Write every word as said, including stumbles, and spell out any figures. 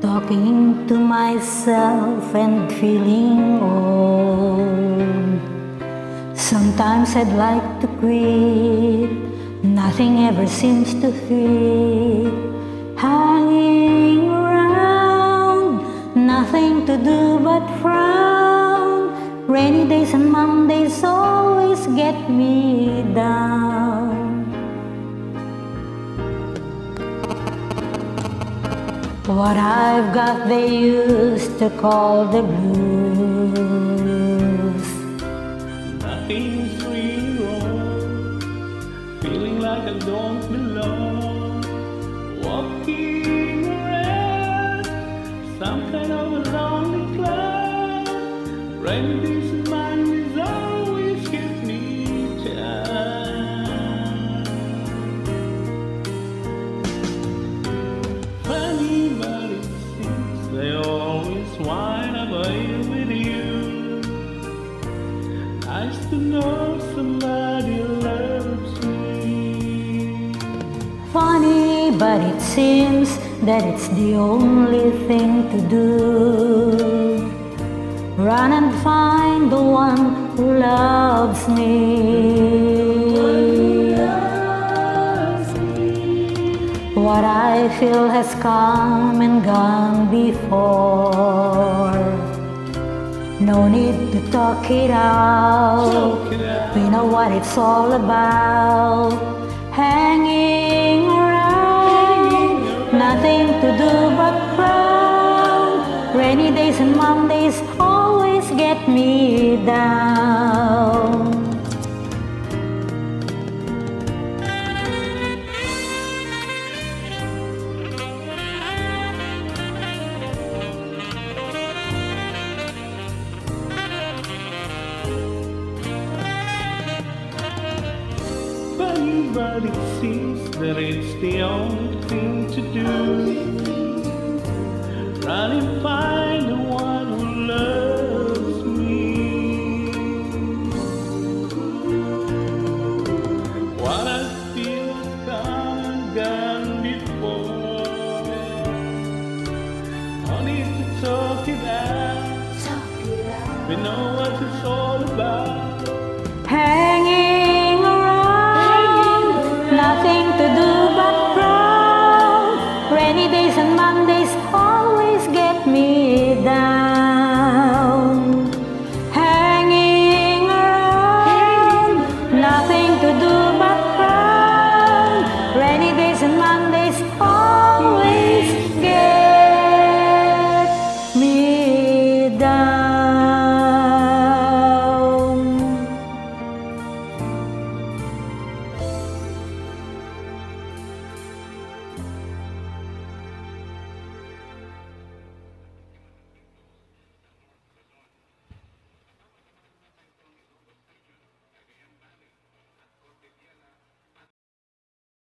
talking to myself and feeling old. Sometimes I'd like to quit, nothing ever seems to fit. Hanging around, nothing to do but frown. Rainy days and Mondays always get me down. What I've got they used to call the blues. Nothing's really wrong, feeling like I don't belong. Walking around, some kind of a lonely cloud. Rainy days and Mondays always get me down. Funny, but it seems they always wind up here with you. Nice to know somebody loves me. Funny, but it seems that it's the only thing to do. Run and find the one who loves me. What I feel has come and gone before. No need to talk it out. We know what it's all about. Hanging around, nothing to do but frown. Rainy days and Mondays always get me down. But it seems that it's the only thing to do. Run and find the one who loves me. What I feel has come and gone before. No need to talk it out. We know what it's all about. Hanging around, nothing to do but frown. Rainy days and Mondays